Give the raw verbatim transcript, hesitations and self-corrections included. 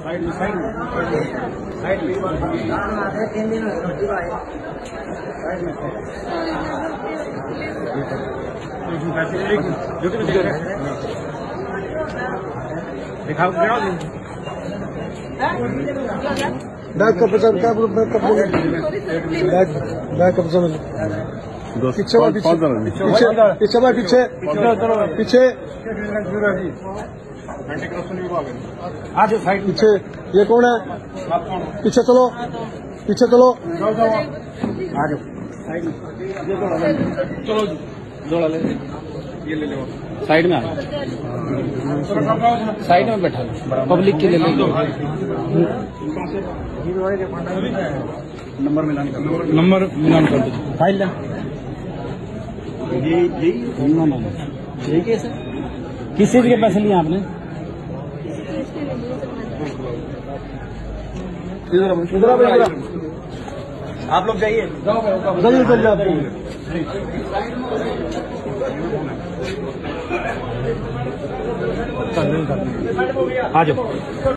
Side में side में side में तीन दिन साइड में दिखाओ बैग का पचा क्या बैग का बैग बैग का पचा पीछे वाला पीछे पीछे वाला पीछे पीछे आ जाओ साइड पीछे। ये कौन है? पीछे चलो पीछे चलो आ जाओ साइड में चलो जोड़ा ले ये ले लो साइड में आ साइड में बैठा पब्लिक के लिए ले लो नंबर मिलान कर नंबर मिलान कर दो फाइल ला ये यही यही केस है। किस चीज के पैसे लिए आपने? आप लोग जाइए जल्दी जल्दी आ जाओ।